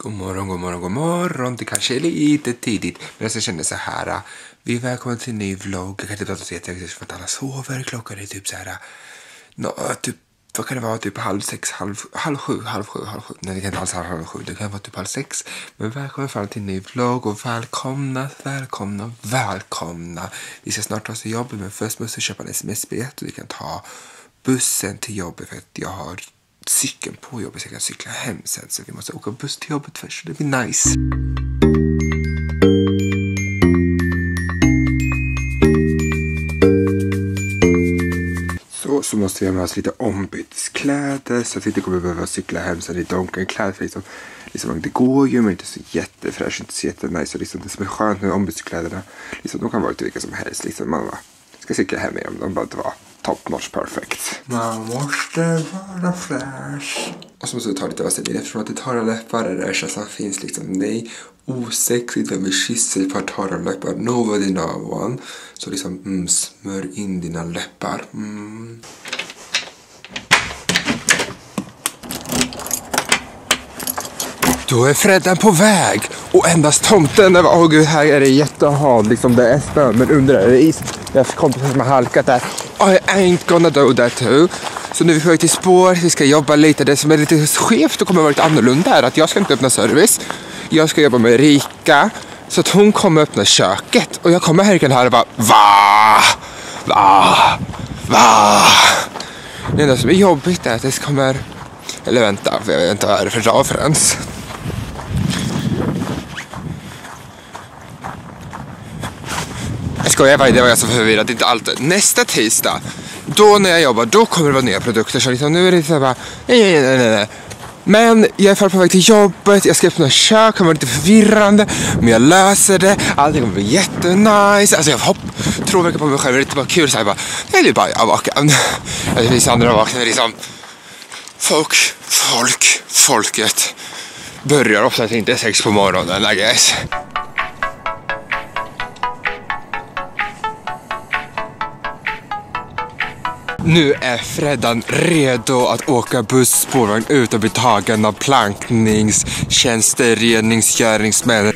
God morgon. Det kanske är lite tidigt. Men jag känner så här. Vi är välkomna till en ny vlogg. Jag kan inte prata så jättemycket för att alla sover. Klockan är typ så här. Typ, vad kan det vara? Typ halv sju. Nej, det kan inte alls vara halv sju. Det kan vara typ halv sex. Men välkomna fram till en ny vlogg. Och välkomna. Vi ska snart ta oss till jobbet. Men först måste jag köpa en sms-biljett. Och vi kan ta bussen till jobbet. För att jag har cykeln på jobbet så jag kan cykla hem sen. Så vi måste åka buss till jobbet först. Det blir nice. Så måste vi ha med oss lite ombyteskläder. Så att vi inte kommer behöva cykla hem sen lite omklädkläder. För liksom, det går ju men inte så jättefräscht. Inte så jättenice. Så liksom, det som är skönt med ombyteskläderna. Liksom, de kan vara lite vilka som helst. Liksom, man ska cykla hem med dem. De bara inte vara top notch perfect. Man måste vara fräsch. Och så måste vi ta lite vaselin. Eftersom att det torra läppar är det som finns liksom. Nej, osexigt vem vi kysser på torra läppar. Nobody know one. Så liksom smör in dina läppar. Då är Freddan på väg. Och endast tomten. Åh gud, här är det jättehalt. Liksom det är snö, men under är det is. Jag fick kompisar som har halkat där. I ain't gonna do that too. Så nu är vi på väg till spår. Vi ska jobba lite. Det som är lite skevt och kommer vara lite annorlunda är att jag ska inte öppna service. Jag ska jobba med Erika. Så att hon kommer öppna köket. Och jag kommer här och bara va. Det enda som är jobbigt är att det kommer. Eller vänta, för jag vet inte vad det är för dag förrän. Jag skojar, det var jag så förvirrad. Inte allt. Nästa tisdag, då när jag jobbar, då kommer det vara nya produkter. Så liksom, nu är det så bara, nej. Men jag är på väg till jobbet. Jag ska öppna kök, kommer vara lite förvirrande. Men jag löser det. Allting kommer bli jättenice. Alltså jag tror verkligen på mig själv. Det är lite bara kul. Så jag bara, det är bara jag vaken. Det finns andra vakna. Liksom, folket börjar ofta inte 6 på morgonen, I guess. Nu är Freddan redo att åka busspårvagn ut och bli tagen av plankningstjänster, reningsgöringsmän.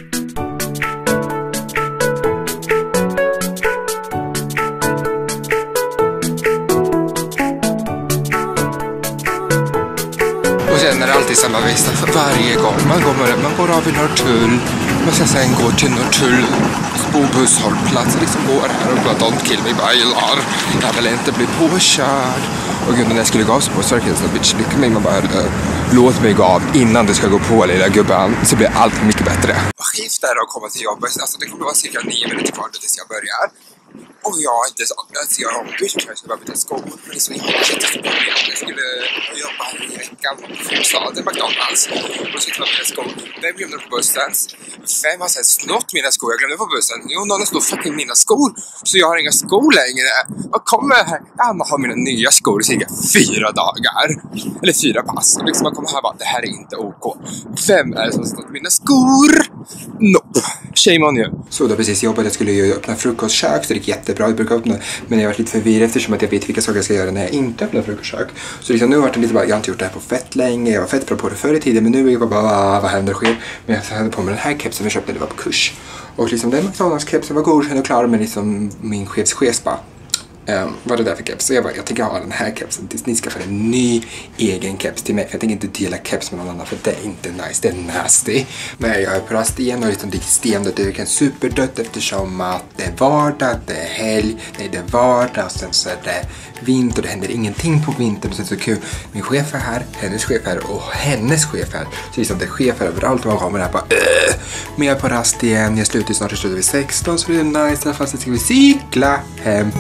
Och sen är det alltid samma visa för varje gång. Man går av i Norrtull. Man ska sen gå till Norrtull busshållplats. Liksom går här och bara don't kill me bilar. Jag vill inte bli påkörd. Och gud, när jag skulle gå av så på så är det en bitch. Man bara låt mig gå av innan du ska gå på lilla gubben. Så blir allt mycket bättre. Skift där och komma till jobbet. Alltså det kommer vara cirka 9 minuter kvar tills jag börjar. Och jag har inte saknat, så jag har bytt för att jag bara byta skor. Men det är så jätteproblem. Jag skulle jobba i veckan på Fossaden, McDonalds. Och så glömde jag skor. Vem glömde på bussen? Vem har sen snott mina skor? Jag glömde på bussen. Jo, någon har snott fucking mina skor. Så jag har inga skor längre. Och kommer här. Jag har mina nya skor i cirka 4 dagar. Eller 4 pass. Liksom man kommer här bara, det här är inte OK. Vem är det som har snott mina skor? Nope. Shame on you. Så då precis jobbat. Jag skulle ju öppna frukostkök. Så det gick jättebra. Jag brukar öppna. Men jag har varit lite förvirrad eftersom att jag vet vilka saker jag ska göra när jag inte öppnar frukostkök. Så liksom nu har det lite bara, jag har inte gjort det här på fett länge. Jag var fett bra på det förr i tiden. Men nu är jag bara, vad händer och sker? Men jag hade på mig den här kepsen jag köpte när det var på kurs. Och liksom den McDonalds-kepsen var godkänd och klar. Men liksom min chefs bara, vad är det där för keps? Så jag tänker ha den här kepsen tills ni skaffar en ny egen keps till mig. För jag tänker inte dela keps med någon annan för det är inte nice, det är nasty. Men jag är på rast igen och liksom det är stendet. Det är verkligen superdött eftersom att det är vardag, det är helg, nej det är vardag och sen så är det vinter. Det händer ingenting på vintern, så det är så kul. Min chef är här, hennes chef är här och hennes chef är här. Så liksom det är chefer överallt och man kommer här bara men jag är på rast igen, jag slutar vid 16 så det är nice. I alla fall så ska vi cykla hem.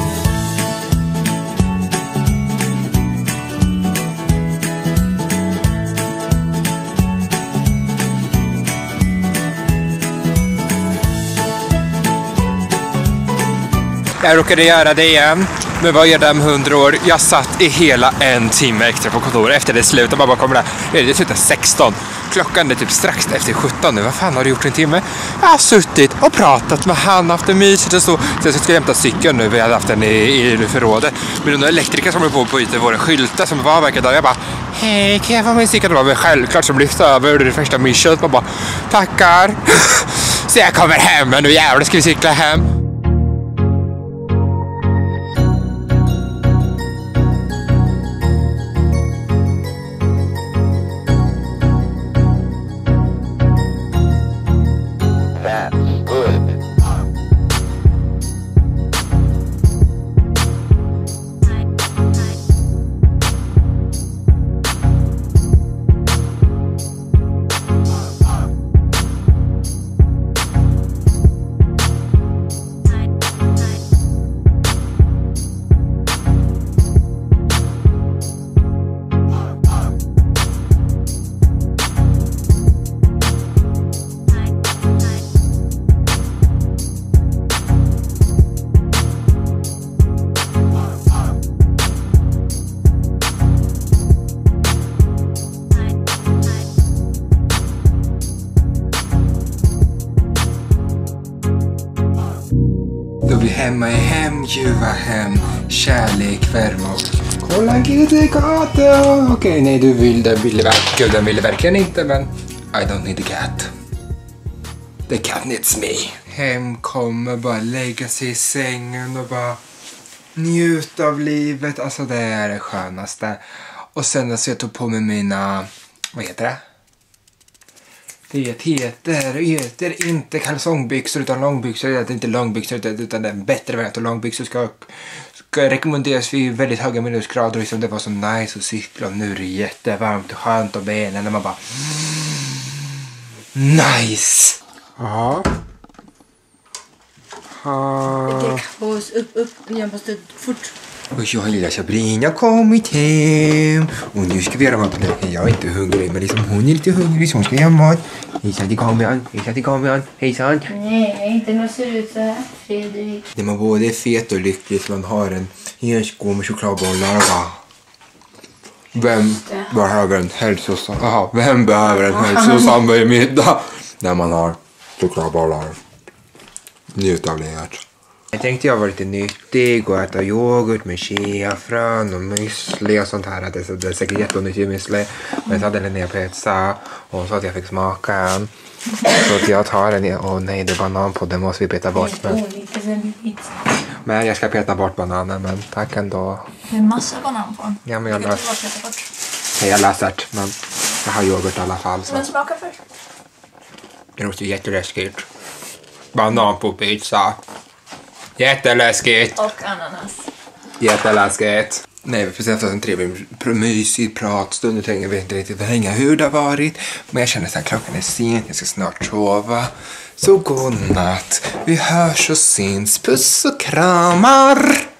Jag råkade göra det igen. Men vad gör det om 100 år? Jag satt i hela 1 timme extra på kontoret efter det slutet. Bara kommer där. Det slutar 16. Klockan är typ strax efter 17 nu. Vad fan har du gjort 1 timme? Jag har suttit och pratat med han, haft det mysigt och så. Så jag ska hämta cykeln nu. Vi hade haft den i förrådet. Men de elektriker som håller på att byta våra skyltar som var verkar där. Jag bara, Hej, kan jag få musik? Det var väl självklart som lyfte över det första missionet. Man bara, tackar. Så jag kommer hem, men nu jävlar ska vi cykla hem. Då vi hemma är hem, ljuva hem, kärlek, värme och kolla Kitty katt. Okej, nej du ville verkligen inte, men I don't need a cat. The cat needs me. Hem kommer bara lägga sig i sängen och bara njuta av livet. Alltså det är det skönaste. Och sen så jag tog på mig mina, vad heter det? Det heter inte kalsongbyxor utan långbyxor. Det är inte långbyxor utan det är en bättre variant. Och långbyxor ska rekommenderas vid väldigt höga minusgrader. Liksom det var så nice att cykla. Och nu är det jättevarmt och skönt och benen. Och man bara nice! Ja. Det kaos, upp, jag måste fort. Och jag lilla Sabrina har kommit hem. Och nu ska vi göra mat. Jag är inte hungrig, men liksom hon är lite hungrig så hon ska göra mat. Hejsan till kameran, hejsan. Nej, inte när det ser ut så här, Fredrik. När man både är fet och lycklig så man har en hel skål med chokladbollar. Vem behöver en hälsosam middag när man har chokladbollar? Njut av det. Jag tänkte jag var lite nyttig och äta yoghurt med chiafrön och müsli och sånt här. Det är säkert jätteonyttigt müsli. Men så hade Linnea pizza och så att jag fick smaka en. Så att jag tar den och nej, det är banan på den måste vi peta bort. Men jag ska peta bort bananen, men tack ändå. Det är massa banan på den. Ja, men jag läser det, men jag har yoghurt i alla fall. Så. Men smaka först. Det låter jätteläskigt. Banan på pizza. Jätteläskigt. Och ananas. Jätteläskigt. Nej, vi får sätta en trevlig, mysig pratstund. Nu tänker vi inte riktigt hänga hur det har varit. Men jag känner att klockan är sen. Jag ska snart sova. Så god natt. Vi hörs och syns. Puss och kramar.